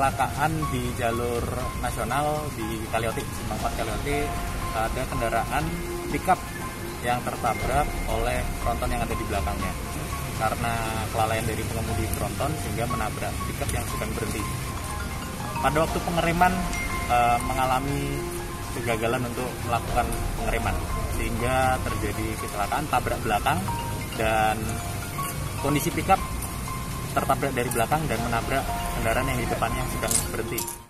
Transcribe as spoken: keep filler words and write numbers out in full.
kecelakaan di jalur nasional di Kalioti, Simpang empat Kalioti. Ada kendaraan pickup yang tertabrak oleh tronton yang ada di belakangnya. Karena kelalaian dari pengemudi tronton sehingga menabrak pickup yang sedang berhenti. Pada waktu pengereman e, mengalami kegagalan untuk melakukan pengereman sehingga terjadi kecelakaan tabrak belakang dan kondisi pickup tertabrak dari belakang dan menabrak kendaraan yang di depannya yang sedang berhenti.